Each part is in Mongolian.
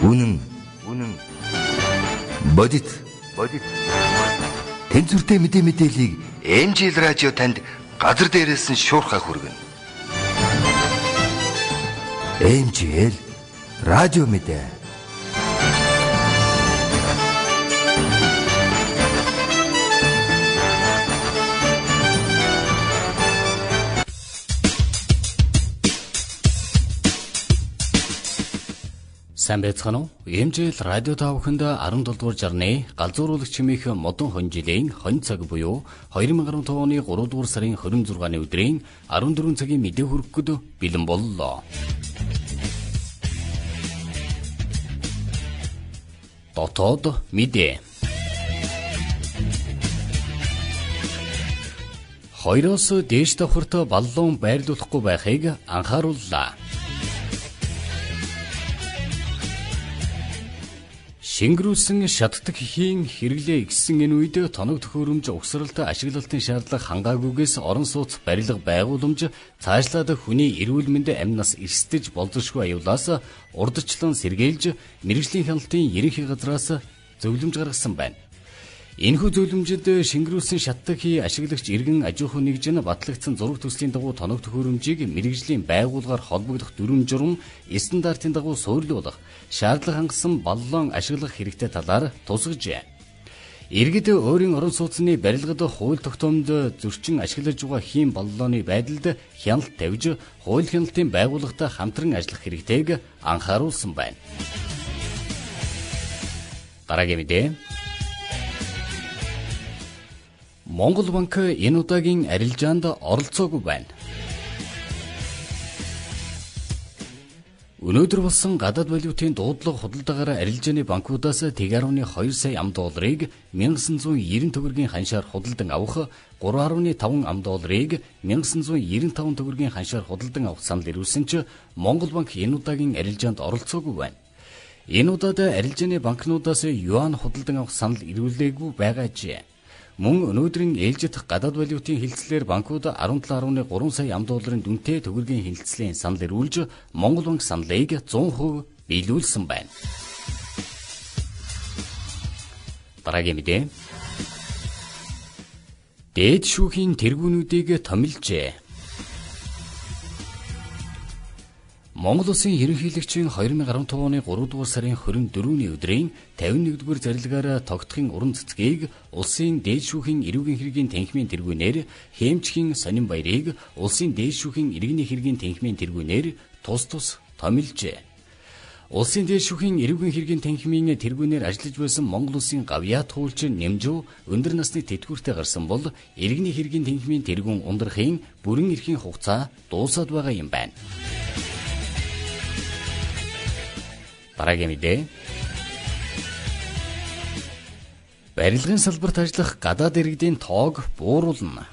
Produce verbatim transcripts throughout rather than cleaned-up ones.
Үнэн, үнэн. Бодит, бодит. Тэнцвэртэй мэдээ мэдээллийг эм жи эл радио танд газар дээрээс нь шуурхай хүргэнэ. эм жи эл радио мэдээ. Сайн байцгаана уу? эм жи эл радио тавханд арван долоо дугаар жарны галзууруулагч хэмээх модон хон жилийн хон цаг буюу хоёр мың арван таван оны гурав дугаар сарын хорин зургааны өдрийн арван дөрвөн цагийн мэдээ хүргэхэд бэлэн боллоо. Дотоод мэдээ. Хоёроос дээш давхарт баллон байрлуулахгүй байхыг анхаарууллаа. Шингэрүүлсэн шатдаг эхийн хэрэглээ ихсэн энэ үед тоног төхөөрөмж угсралт ашиглалтын шаардлага хангаагүйгээс орон сууц барилга байгууламж цаашлаад хүний эрүүл мэнд амь нас эрсдэж болзошгүй аюулаас урдчлан сэргээлж мэргэжлийн хяналтын ерөнхий газраас зөвлөмж гаргасан байна. Энэхүү зөвлөмжөд шингэрүүлсэн шатдаг хий ашиглагч иргэн аж ахуй нэгж нь батлагдсан зураг төслийн дагуу тоног төхөөрөмжийг мэргэжлийн байгууллагаар холбогдох дүрм журам стандартын дагуу суурилуулах шаардлага хангасан баллон ашиглах хэрэгтэй талаар тусгажээ. Иргэд өөрийн орон сууцны барилгад хууль тогтоомд зөрчин ашиглаж байгаа хийм баллооны байдалд хяналт тавьж хууль хяналтын байгууллагатай хамтран ажиллах хэрэгтэйг анхааруулсан байна. Дараагийн мэдээ. Монгол банк энэ удаагийн арилжаанд оролцоогүй байна. Өнөөдөр болсон гадаад валютын дуудлага худалдаагаар арилжааны банкудаас нэг нугtaan хоёр сая ам долларыг 천ин девятьсот төгрөгийн ханшаар худалдан авах, три нугtaan таван ам долларыг 천ин девятьсот девяносто төгрөгийн ханшаар худалдан авах санал ирүүлсэн ч Монгол банк энэ удаагийн арилжаанд оролцоогүй байна. Энэ удаад арилжааны банкнуудаас юан худалдан авах санал ирүүлээгүй байгаажээ. Мөн өнөөдрийн ээлжид гадаад валютын хилцлээр банкуд арван долоо нугtaan гурван сая ам долларын дүнтэй төгрөгийн хилцлийн санал ирүүлж Монгол банк саналыг зуун хувь биелүүлсэн байна. Дараагийн мэдээ. Дээд шүүхийн тэргүүнүүдийг томилжээ. Монгол Улсын ерөнхийлөгчийн хоёр мың арван таван оны гурав дугаар сарын хорин дөрөвний өдрийн тавин нэгдүгээр зарилгаар тогтохын уран цэцгийг Улсын дээд шүүхийн эрүүгийн хэргийн танхимын тэргүүнээр Хэмчгийн сонин баярыг Улсын дээд шүүхийн иргэний хэргийн танхимын тэргүүнээр тус тус томилжээ. Улсын дээд шүүхийн эрүүгийн хэргийн танхимын тэргүүнээр ажиллаж байсан Монгол Улсын гавьяа туулч нэмжүү өндөр насны тэтгэвртэй гарсан бол иргэний хэргийн танхимын тэргүүн ундрахын бүрэн эрхийн хугацаа дуусаад байгаа юм байна. Дараагийн мэдээ. Барилгын салбарт ажиллах гадаад иргэдийн тоог бууруулна.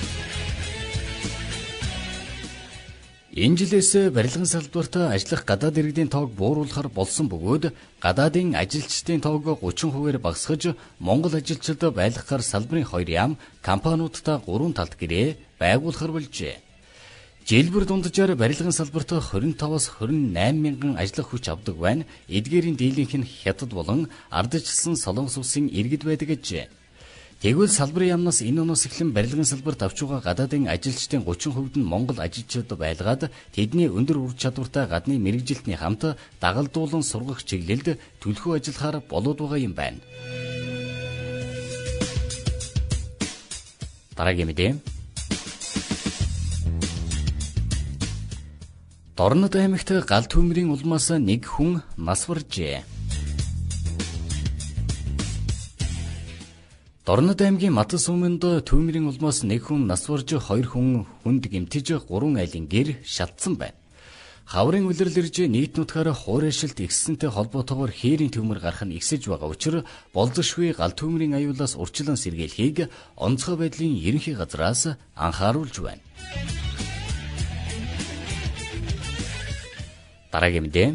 Энэ жилээс барилгын салбарт ажиллах гадаад иргэдийн тоог бууруулахар болсон бөгөөд гадаадын ажилчдын тоог гучин хувиар багасгаж Монгол ажилчид байлгахаар салбарын хоёр яам компаниудтай гурван талт гэрээ байгуулахар болжээ. Жилбэр дунджаар барилгын салбарт двадцать пять-аас двадцать восемь мянган ажиллах хүч авдаг байна. Эдгээрийн дийлэнх нь хятад болон ардчилсан Солонгос улсын иргэд байдаг гэжээ. Тэгвэл салбарын яамнаас энэ оноос эхлэн барилгын салбарт авч байгаа гадаадын ажилчдын гучин хувьд нь Монгол ажилчид байлгаад тэдний өндөр ур чадвартай гадны мэргэжилтний хамт дагалдуулан сургах чиглэлд төлхөө ажиллахаар болоод байгаа юм байна. Дараагийн мэдээ. Дорнод аймагт гал төмрийн улмаас нэг хүн нас баржээ. Дорнод аймгийн Матас өмнөд төмрийн улмаас нэг хүн нас барж хоёр хүн хүнд гэмтэж гурван айлын гэр шалтсан байна. Хаврын улирал ирж нийт нутгаар хуурайшилт ихсэнтэй холбоотойгоор хээрийн төмөр гарах нь ихсэж байгаа учраас болзошгүй гал төмрийн аюулаас урьдчилан сэргийлэхийг онцгой байдлын ерөнхий газраас анхааруулж байна. Дараагийн мэдээ.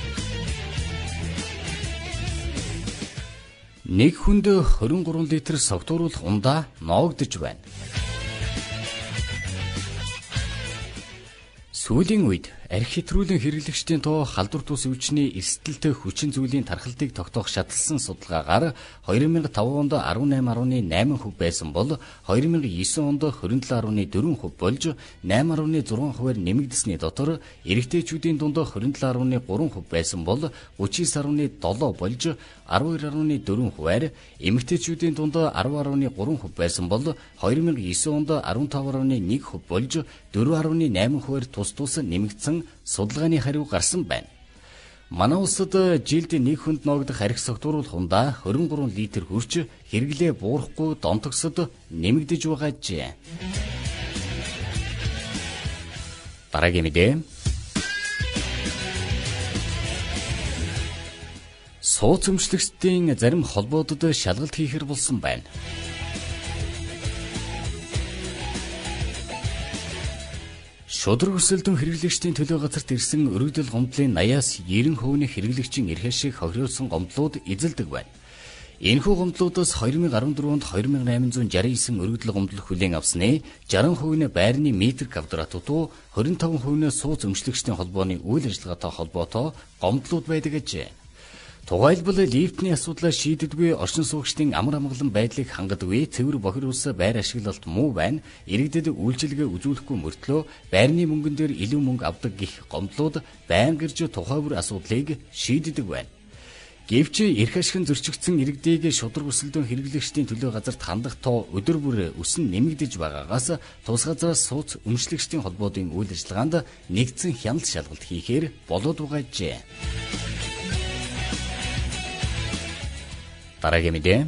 Нэг хүнд двадцать три литр согтууруулах ундаа ноогдож байна. Сүүлийн үед архитрүүлэн хэрэглэгчдийн тоо халдвар тус өвчний эрсдэлтэй хүчин зүйлийн тархалтыг тогтоох шатлсан судалгаагаар две тысячи пять онд десять дасам найман хувь байсан бол две тысячи девять онд двадцать семь дасам четыре хувь болж восемь дасам шесть хувиар нэмэгдэсний дотор эрэгтэйчүүдийн дунд двадцать семь дасам три хувь байсан бол тридцать тисач дасам seven болж twelve дасам four хувиар эмэгтэйчүүдийн дунд ten дасам three хувь байсан бол две тысячи девять онд fifteen дасам one хувь болж four дасам eight хувиар тус тус нэмэгдсэн судалгааны хариу гарсан байна. Манай улсад жилд нэг хүнд ногдох арх согтууруулах хундаа twenty-three литр хүрч хэрэглээ буурахгүй донтогсод нэмэгдэж байгаа жээ. Дараагийн мэдээ. Сууц өмчлөгчдийн зарим холбоодод шалгалт хийхэр болсон байна. Шудраг өсөлтөн хэрэглэгчдийн төлөө газарт ирсэн өргөдөл гомдлын eighty-аас ninety хувийн хэрэглэгчийн эрхээ шиг хохируулсан гомдлууд эзэлдэг байна. Энэхүү гомдлуудаас two thousand fourteen онд two thousand eight hundred sixty-nine өргөдөл гомдол хүлээн авсны sixty хувийн байрны метр квадрат дутуу twenty-five хувийн сууц өмчлөгчдийн холбооны үйл ажиллагаатай холбоотой гомдлууд байдаг гэжээ. Тухайлбал лифтний асуудлаа шийддэггүй орчин суугчдын амар амгалан байдлыг хангадаггүй цэвэр бохир ус байр ашиглалт муу байна. Иргэдэд үйлчилгээ үзүүлэхгүй мөртлөө байрны мөнгөн дээр илүү мөнгө авдаг гэх гомдлууд байнга ирж тухай бүр асуудлыг шийддэг байна. Гэвч эрх ашигын зөрчигдсөн иргэдийг шудраг өсөлтөн хэрэглэгчдийн төлөө газарт хандах тоо өдөр бүр өсөн нэмэгдэж байгаагаас тус газраас сууц өмчлөгчдийн холбоодын үйл ажиллагаанд нэгдсэн хяналт шалгалт хийхээр болоод байгаа жээ. Дараагийн мэдээ.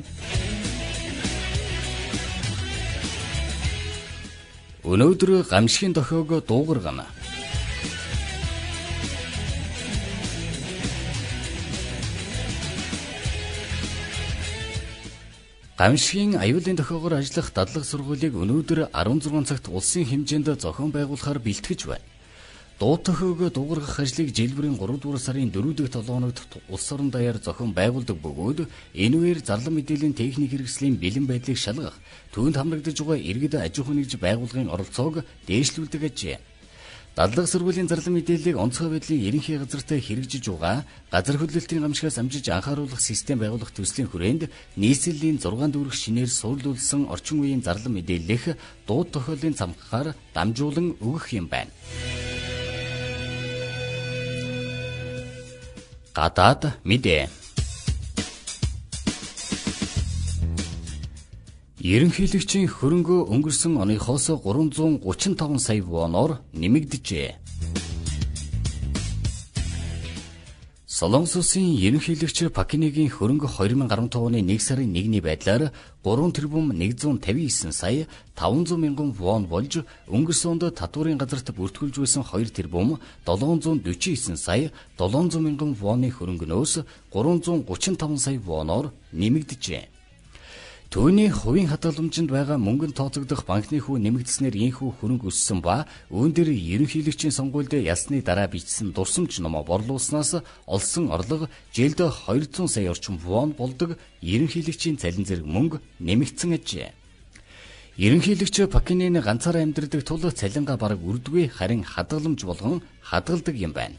Өнөөдөр гамшигын дохиог дуугаргана. Гамшигын аюулын дохиогоор ажиллах дадлаг сургуулийг өнөөдөр sixteen цагт улсын хэмжээнд зохион байгуулахаар бэлтгэж байна. Дууд дохиог дуугаргах ажлыг жилбэрийн three дугаар сарын four дахь seven хоногт улс орон даяар зохион байгуулдаг бөгөөд энэ үеэр зарлан мэдээллийн техник хэрэгслийн бэлэн байдлыг шалгах, түүнд хамрагдаж байгаа иргэд аж ахуй нэгж байгууллагын оролцоог дээшлүүлдэг ажээ. Дадлаг сургуулийн зарлан мэдээллийг онцгой байдлын ерөнхий газарт хэрэгжиж байгаа газар хөдлөлтийн гамшигаас амжиж анхааруулах систем байгуулах төслийн хүрээнд нийслэлийн six дүүрэг шинээр суурлуулсан орчин үеийн зарлан мэдээллэх дууд тохиолын цамхгаар дамжуулан өгөх юм байна. Гадаад мэдээ. Ерөнхийлөгчийн хөрөнгө өнгөрсөн оныхоос three hundred thirty-five сая воноор нэмэгдэжээ. Солонгос улсын ерөнхийлөгч Пакинегийн хөрөнгө twenty fifteen оны one сарын one-ний байдлаар three тэрбум one hundred fifty-nine сая five hundred мянган вон болж өнгөрсөн онд татварын газарт бүртгүүлж байсан two тэрбум seven hundred forty-nine сая seven hundred мянган воны хөрөнгөнөөс three hundred thirty-five сая воноор нэмэгдэжээ. Түүний хувийн хадгаламжинд байгаа мөнгөнд тооцогдох банкны хүү нэмэгдснээр ийхүү хөрөнгө өссөн ба үүн дээр ерөнхийлөгчийн сонгуульд ялсны дараа бичсэн дурсамж номоо борлуулснаас олсон орлого жилд two hundred сая орчим вон болдог ерөнхийлөгчийн цалин зэрэг мөнгө нэмэгдсэн ажээ. Ерөнхийлөгч Пакинен ганцаараа амьдардаг тул цалингаа бараг үрдгүй харин хадгаламж болгон хадгалдаг юм байна.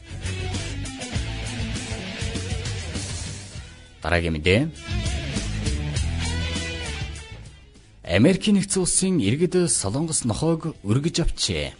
Дараагийн мэдээ. Америкийн нэгдсэн улсын иргэд Солонгос нохойг өргөж авчээ.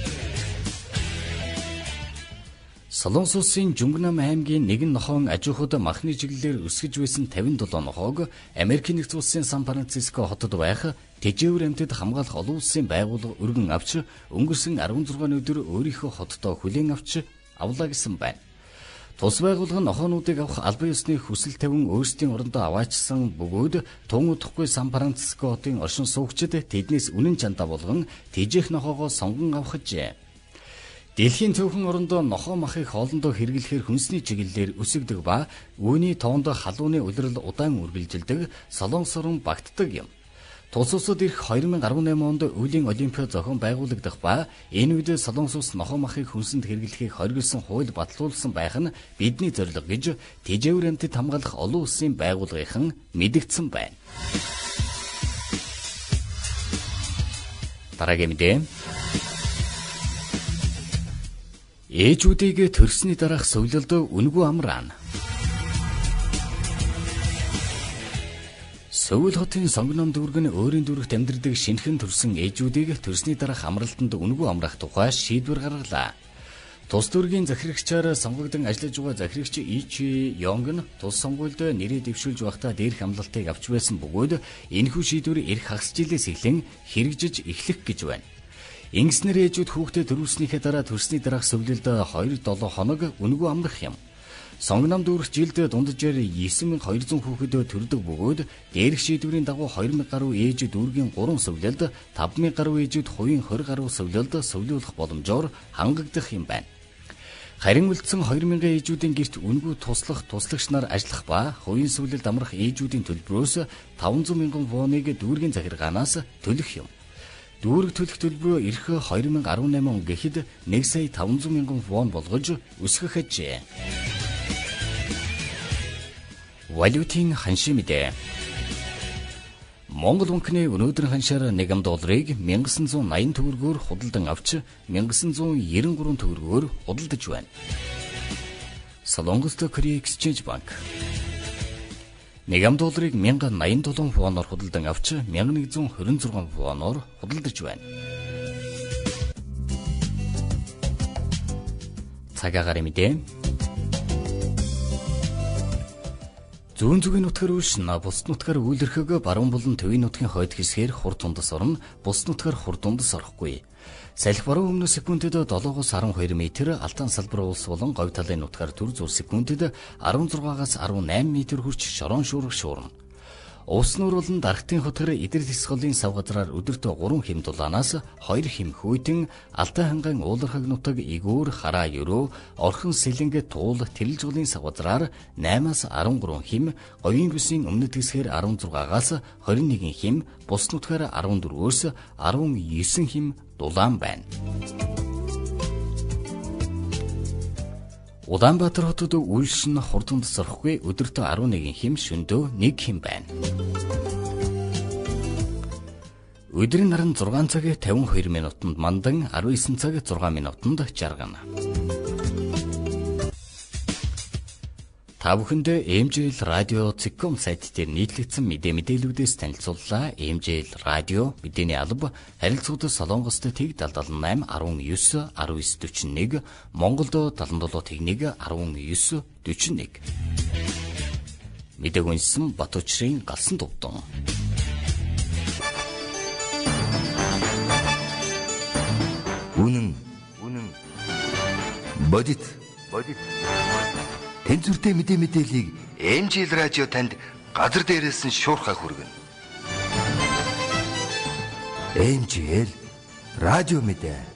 Солонгос улсын Жунгнам аймгийн нэгэн нохойн ажуухад махны чиглэлээр өсгөж байсан fifty-seven нохойг Америкийн нэгдсэн улсын Сан Франциско хотод байх тэжээвэр амьтад хамгаалах олон улсын байгууллага өргөн авч өнгөрсөн sixteen өдөр өөрийнхөө хотдоо хүлээн авч авлаа гэсэн байна. Тус байгууллага нь нохоонуудыг авах албан ёсны хүсэл тавин өөрсдийн орондоо аваачсан бөгөөд тун удахгүй Сан Франциско хотын оршин суугчид тэднээс үнэн чандаа болгон тэжээх нохоогоо сонгон авахжээ. Дэлхийн цөөхөн орондоо нохоо махыг хоолндоо хэрэглэхээр хүнсний чиглэлээр өсөгдөг ба үүний тоонд халууны улирал удаан үргэлжилдэг Солонгос орн багтдаг юм. Тус улсад ирэх twenty eighteen онд өвлийн олимпиад зохион байгуулагдах ба энэ үед Солонгос улс нохоо махыг хүнсэнд хэрэглэхийг хориглосон хууль батлуулсан байх нь бидний зорилго гэж тэжээвэр амьтад хамгаалах олон улсын байгууллагын мэдгдсэн байна. Дараагийн мэдээ. Ээжүүдийг төрсний дараах сувлалд үнгүй амраана. Сөүл хотын сонгоном дүүрэг нь өөрийн дүүрэгт амьдардаг шинэхэн төрсэн ээжүүдийг төрсний дараах амралтанд үнгүй амраах тухай шийдвэр гаргалаа. Тус дүүргийн захирагчаар сонгогдсон ажиллаж байгаа захирагч Ичи Йонг нь тус сонгуульд нэрээ дэвшүүлж байхдаа дээрх амлалтыг авч байсан бөгөөд энэхүү шийдвэр эх хагас жилээс эхлэн хэрэгжиж эхлэх гэж байна. Ингэснээр ээжүүд хүүхдэд төрүүлснийхээ дараа төрсний дараах сувлалд хоёр долоо хоног үнгүй амрах юм. Сонгоном дүүрэгт жилд дунджаар девять мянга двести хүүхэд төрдөг бөгөөд дээрх шийдвэрийн дагуу two thousand гаруй ээж дүүргийн three сувлалд five thousand гаруй ээжүүд хувийн twenty гаруй сувлалд сувлуулах боломжоор хангагдах юм байна. Харин үлдсэн two thousand ээжүүдийн гэрт үнгүй туслах туслагч нар ажиллах ба хувийн сувлалд амрах ээжүүдийн төлбөрөөс five hundred мянган воныг дүүргийн захиргаанаас төлөх юм. Дүүрэг төлөх төлбөрөө эх twenty eighteen он гэхэд one сая five hundred мянган вон болгож өсгөх ажээ. Валютын ханшийн мэдээ. Монгол банкны өнөөдрийн ханшаар one долларыг one thousand eighty төгрөгөөр худалдан авч one thousand ninety-three төгрөгөөр худалдаж байна. Солонгост Korea Exchange Bank one долларыг one thousand ninety-seven воноор худалдан авч one thousand one hundred twenty-six воноор худалдаж байна. Цагаагаар мэдээ. Зүүн зүгийн нутгаар үлшин бус нутгаар үйлэрхэг баруун болон төвийн нутгийн хойд хэсгээр хур тундас орно, бус нутгаар хур тундас орохгүй. Салхи баруун өмнө секундэд seven-аас twelve метр, алтан салбар улс болон говь талын нутгаар түр зур секундэд sixteen-аас eighteen метр хүрч шорон шуурх шуурна. Уус нуур болон дарагтын хотгор эдэр тэс голын сав газраар өдөртөө three хим дулаанаас two хим хүйтэн алтай ханган уулархаг нутаг игүүр хараа өрөө орхон сэлэнгэ туул тэрэлж голын сав газраар eight-аас13 хим говийн бүсийн өмнөд хэсгээр sixteen-аас twenty-one хим бус нутгаар fourteen-өөс nineteen хим дулаан байна. Улаанбаатар хотод үйлшин хурданд сорхгүй өдөртөө eleven хим шөндөө one хим байна. Өдрийн наран six цаг fifty-two минутанд мандан nineteen цаг six минутанд жаргана. Та бүхэнд эм жи эл радио точка ком сайт дээр нийтлэгдсэн мэдээ мэдээлүүдээс танилцууллаа. эм жи эл радио мэдээний алба харилцагчид Солонгост тэг seventy-eight nineteen nineteen forty-one, Монголд seventy-seven nineteen forty-one. Мэдээг үнсэн Батуучрын галсан дувдан. Үнэн, үнэн. Бодит, бодит. Тэнцвэртэй мэдээ мэдээллийг эм жи эл радио танд газар дээрээс нь шуурхай хүргэнэ. эм жи эл радио мэдээ.